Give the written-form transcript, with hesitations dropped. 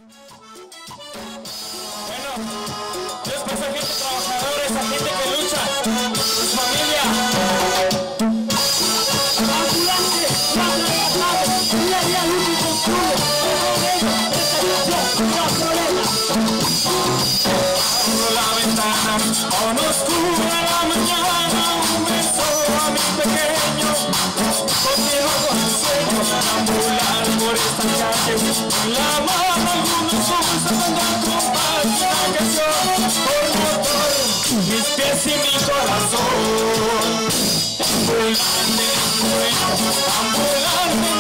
Yo es para esa gente trabajadora, esa gente que lucha por su familia. Ambulante, día a día lucha y construye. Con ellos, esta ilusión no hay problema. Abro la ventana, aún oscura la mañana, un beso a mi pequeño. Conmigo con tus sueños, ambular por esta calle. En la mano algunos ojos andando al compás de una canción por motor. Mis pies y mi corazón. Ambulante, bueno, ambulante.